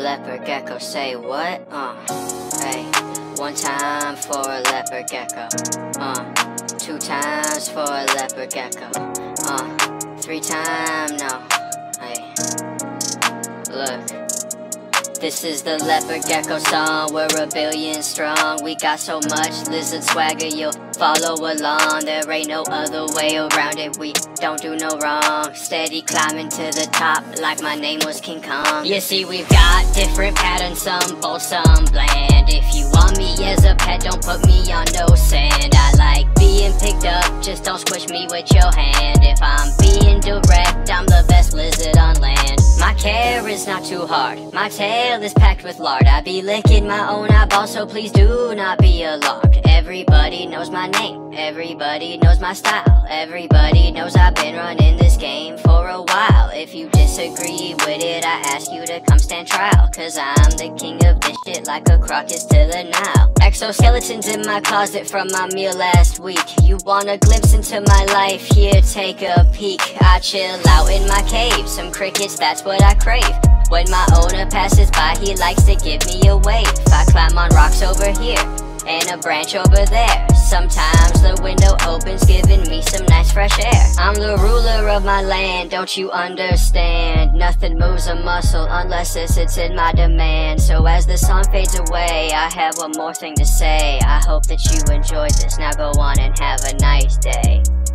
leopard gecko, say what? Hey, one time for a leopard gecko. Two times for a leopard gecko. Three time, no. Hey, look. This is the leopard gecko song, we're a billion strong. We got so much lizard swagger, you'll follow along. There ain't no other way around it, we don't do no wrong. Steady climbing to the top like my name was King Kong. You see we've got different patterns, some bold, some bland. If you want me as a pet, don't put me on no sand. I like being picked up, just don't squish me with your hand. If I'm being direct, I'm the best lizard on land. My care is not too hard, my tail is packed with lard. I be licking my own eyeballs, so please do not be alarmed. Everybody knows my name, everybody knows my style. Everybody knows I've been running this game for a while. If you disagree with it, I ask you to come stand trial. Cause I'm the king of this shit like a crocus to the Nile. Exoskeletons in my closet from my meal last week. You want a glimpse into my life? Here, take a peek. I chill out in my cave, some crickets, that's what I crave. When my owner passes by, he likes to give me a wave. I climb on rocks over here and a branch over there. Sometimes the window opens, giving me some nice fresh air. I'm the ruler of my land, don't you understand? Nothing moves a muscle unless it's in my demand. So as the song fades away, I have one more thing to say. I hope that you enjoyed this, now go on and have a nice day.